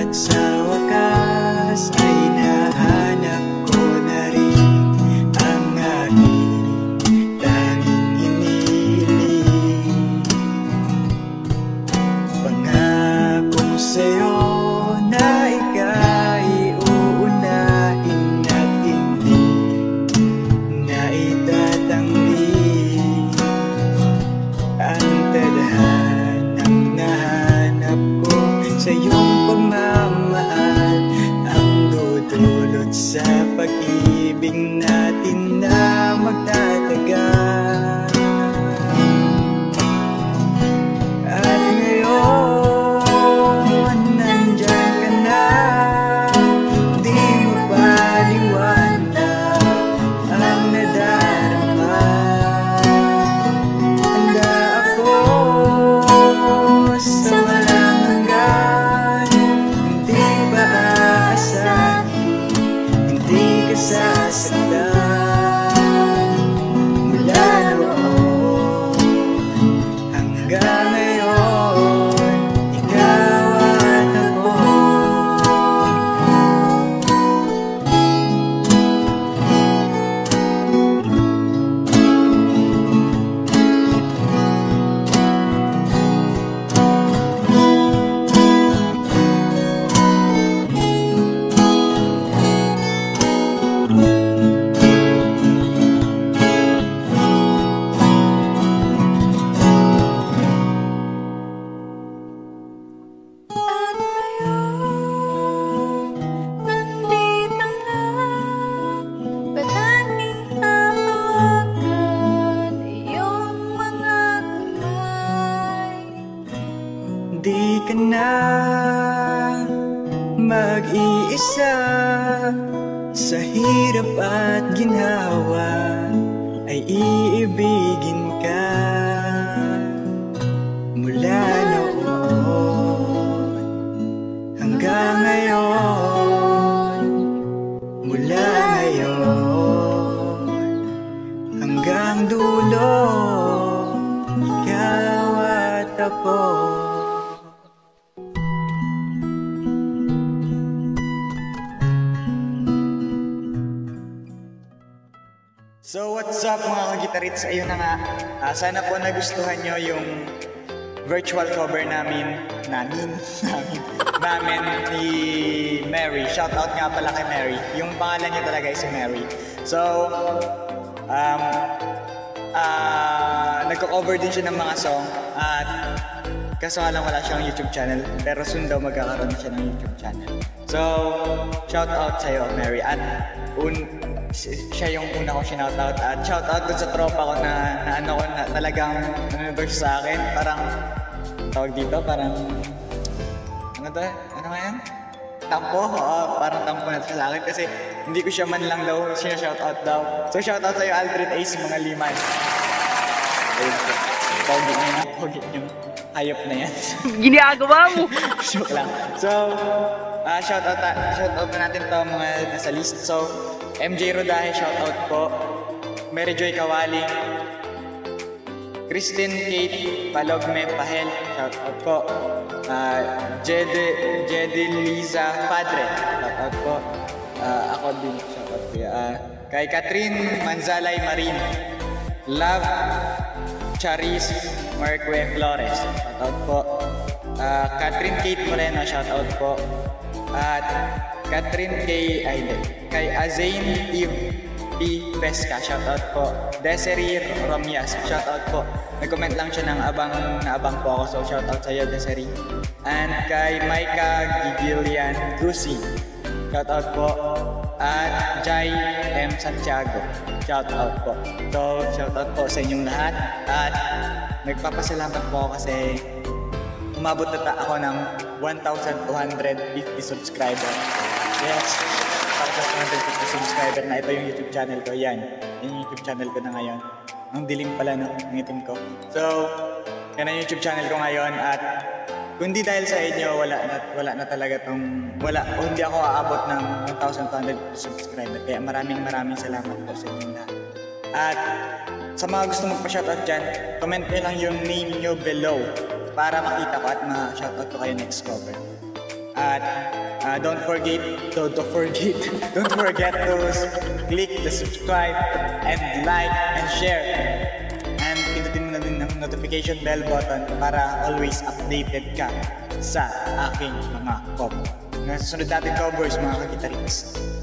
At sa wakas ay nahanap ko na rin ang aking tanging hiniling. Pangako ko sa'yo na ika'y uunahin at hindi na itatanggi ang tadhanang nahanap ko sa iyong pagmamahal, ang dudulot sa pag-ibig natin na magtatagal. At ngayon, nandyan ka na, di mo paliwanag ang nadarama. Handa ako sa walang hanggan, hindi ba aasahin, hindi ka sasaktan. Mula noon hanggang ngayon, ikaw at ako. At ngayon, nandito na, palaging hahawakan iyong mga kamay. Di ka na mag-iisa sa hirap at ginhawa, ay iibigin ka. Mula noon hanggang ngayon, mula ngayon hanggang dulo, ikaw at ako. So what's up mga kagitarits, ayun na nga. Sana po nagustuhan nyo yung virtual cover namin ni Mary. Shoutout nga pala kay Mary. Yung pangalan niya talaga ay si Mary. So nagko-cover din siya ng mga song, at kaso nga lang wala siyang YouTube channel, pero soon daw magkakaroon siya ng YouTube channel. So shoutout sa'yo Mary, at siya yung una ko shoutout, at shoutout dun sa tropa ko na ano ko na talagang nanonood siya sa akin. Parang tawag dito, parang ano to? Ano nga yan? Tampo? Parang tampo na siya sa akin kasi hindi ko siya man lang daw shoutout daw. So shoutout sa'yo Aldrin Ace, mga liman. Ayun po. Pogi niyo. Hayop na yan. Ginagawa mo! Joke lang. So, shoutout na natin to mga nasa list. So, MJ Rodahe, shoutout po. Mary Joy Kawali, Christine Kate Palogme Pahel, shoutout po. Jedi Liza Padre, shoutout po. Ako din, shoutout po. Kay Catherine Manzalay Marin, Love Charis Marque Flores, shoutout po. Catherine Kate Moreno, shoutout po. At Catherine kay Azain P. Pesca, shoutout po. Desiree Romias, shoutout po. Nag-comment lang siya ng naabang po ako, so shoutout sa iyo Desiree. And kay Micah Gigilian Gusi, shoutout po. At Jai M. Santiago, shoutout po. So shoutout po sa inyong lahat, at nagpapasalamat po ako kasi umabot na ako ng 1,250 subscriber. Yes, 1,250 subscriber na. Ito yung YouTube channel ko. Yan, yung YouTube channel ko na ngayon. Ang dilim pala, no? Ang itim ko. So, yan ang YouTube channel ko ngayon. At kung di dahil sa inyo, wala na talaga tong... hindi ako aabot ng 1,200 subscriber. Kaya maraming salamat po sa inyo lahat. At sa mga gusto magpa-shoutout dyan, comment nyo lang yung name nyo below para makita ko at ma-shoutout ko kayo next cover. At don't forget don't forget to click the subscribe and like and share. And pindutin mo na din ang notification bell button para always updated ka sa aking mga cover. Nasusunod natin covers mga kagitarits.